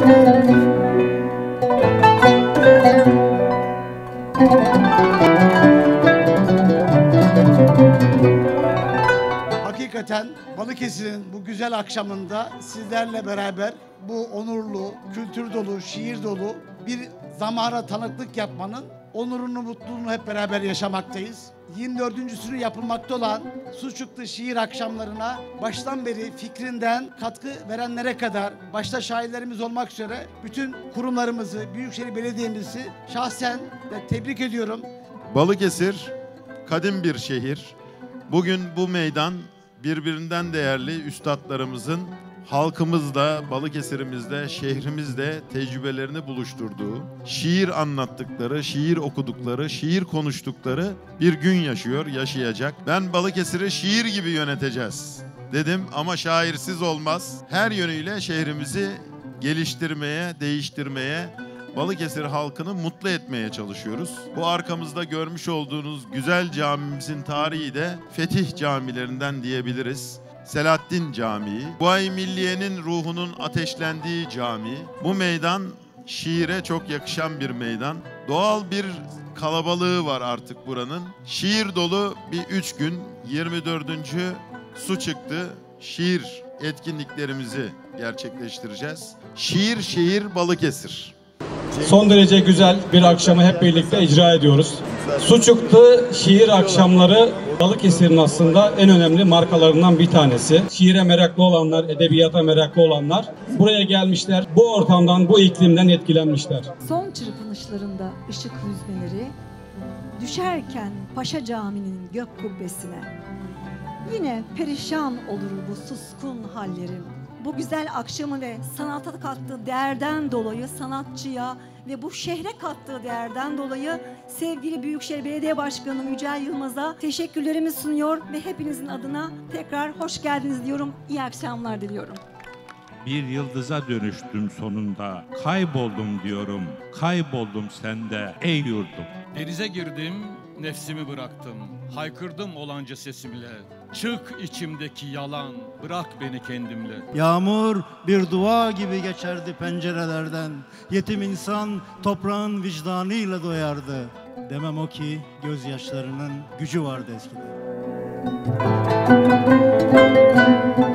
Hakikaten Balıkesir'in bu güzel akşamında sizlerle beraber bu onurlu, kültür dolu, şiir dolu bir zamana tanıklık yapmanın onurunu, mutluluğunu hep beraber yaşamaktayız. 24.sünü yapılmakta olan Suçuklu Şiir Akşamlarına baştan beri fikrinden katkı verenlere kadar, başta şairlerimiz olmak üzere bütün kurumlarımızı, Büyükşehir Belediye'mizi şahsen de tebrik ediyorum. Balıkesir kadim bir şehir. Bugün bu meydan birbirinden değerli üstadlarımızın halkımızda, Balıkesir'imizde, şehrimizde tecrübelerini buluşturduğu, şiir anlattıkları, şiir okudukları, şiir konuştukları bir gün yaşıyor, yaşayacak. Ben Balıkesir'i şiir gibi yöneteceğiz dedim ama şairsiz olmaz. Her yönüyle şehrimizi geliştirmeye, değiştirmeye, Balıkesir halkını mutlu etmeye çalışıyoruz. Bu arkamızda görmüş olduğunuz güzel camimizin tarihi de Fetih camilerinden diyebiliriz. Selahaddin Camii, Kuvayi Milliye'nin ruhunun ateşlendiği cami. Bu meydan şiire çok yakışan bir meydan. Doğal bir kalabalığı var artık buranın. Şiir dolu bir 3 gün 24. Su çıktı. Şiir etkinliklerimizi gerçekleştireceğiz. Şiir, şehir, Balıkesir. Son derece güzel bir akşamı hep birlikte icra ediyoruz. Suçuklu Şiir Akşamları Balıkesir'in aslında en önemli markalarından bir tanesi. Şiire meraklı olanlar, edebiyata meraklı olanlar buraya gelmişler. Bu ortamdan, bu iklimden etkilenmişler. Son çırpınışlarında ışık hüzmeleri düşerken Paşa Camii'nin gök kubbesine. Yine perişan olur bu suskun hallerim. Bu güzel akşamı ve sanata kattığı değerden dolayı sanatçıya ve bu şehre kattığı değerden dolayı sevgili Büyükşehir Belediye Başkanı Yücel Yılmaz'a teşekkürlerimi sunuyor ve hepinizin adına tekrar hoş geldiniz diyorum. İyi akşamlar diliyorum. Bir yıldıza dönüştüm sonunda, kayboldum diyorum, kayboldum sende ey yurdum. Denize girdim, nefsimi bıraktım, haykırdım olanca sesimle. Çık içimdeki yalan, bırak beni kendimle. Yağmur bir dua gibi geçerdi pencerelerden. Yetim insan toprağın vicdanıyla doyardı. Demem o ki gözyaşlarının gücü vardı eskiden.